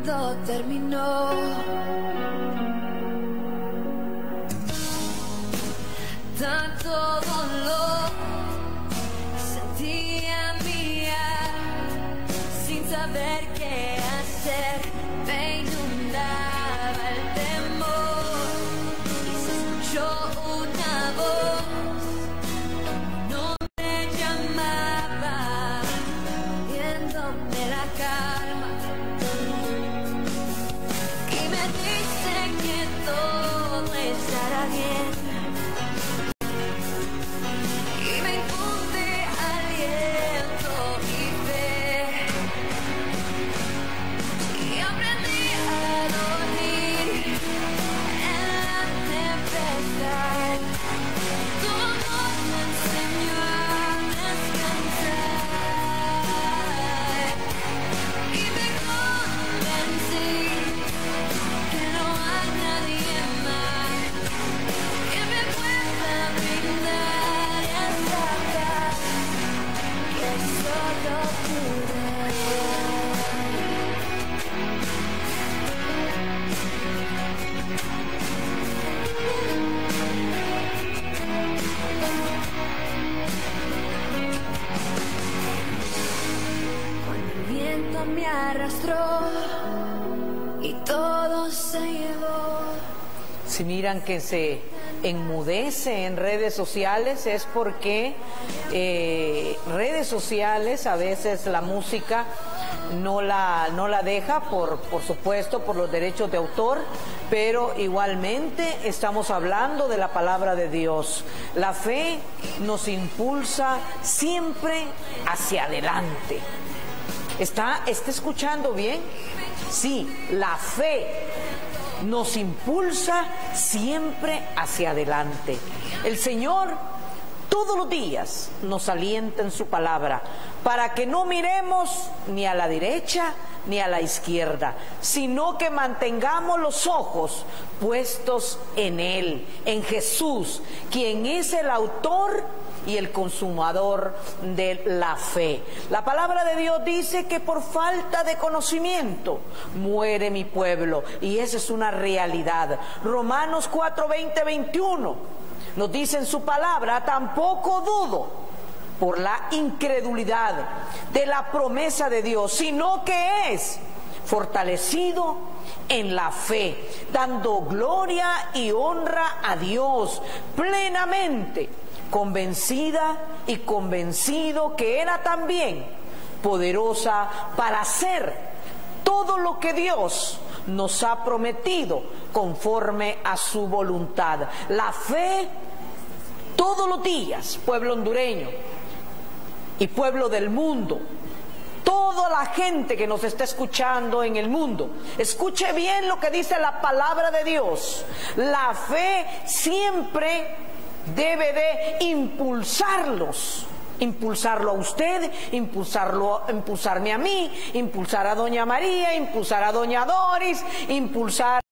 cuando terminó. Tanto dolor sentía mía, sin saber qué hacer, me inundaba el temor y se escuchó una voz, no me llamaba, viéndome la calma, y me dice que todo estará bien. Me arrastró y todo se llevó. Si miran que se enmudece en redes sociales es porque redes sociales a veces la música no la deja por supuesto por los derechos de autor, pero igualmente estamos hablando de la palabra de Dios. La fe nos impulsa siempre hacia adelante. ¿Está escuchando bien? Sí, la fe nos impulsa siempre hacia adelante. El Señor todos los días nos alienta en su palabra para que no miremos ni a la derecha ni a la izquierda, sino que mantengamos los ojos puestos en Él, en Jesús, quien es el autor y el consumador de la fe. La palabra de Dios dice que por falta de conocimiento muere mi pueblo, y esa es una realidad. Romanos 4, 20, 21 nos dice en su palabra: tampoco dudo por la incredulidad de la promesa de Dios, sino que es fortalecido en la fe, dando gloria y honra a Dios plenamente, convencida y convencido que era también poderosa para hacer todo lo que Dios nos ha prometido conforme a su voluntad. La fe todos los días, pueblo hondureño y pueblo del mundo, toda la gente que nos está escuchando en el mundo, escuche bien lo que dice la palabra de Dios. La fe siempre debe de impulsarlo a usted, impulsarme a mí, impulsar a doña María, impulsar a doña Doris, impulsar